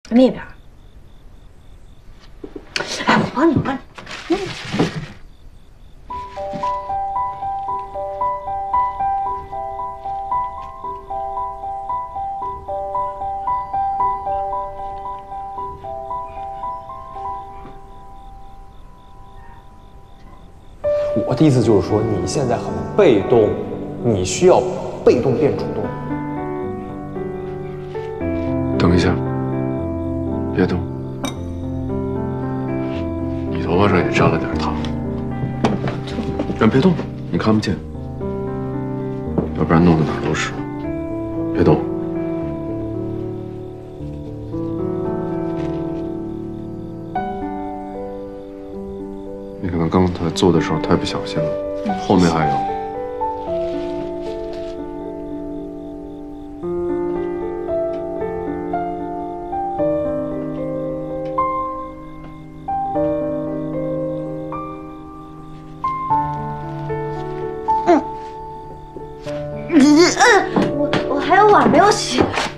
那边。哎，我帮你，我帮你。 我的意思就是说，你现在很被动，你需要被动变主动。 等一下，别动，你头发上也沾了点糖。别动，你看不见，要不然弄得哪儿都是。别动。你可能刚才做的时候太不小心了，后面还有。 我还有碗没有洗。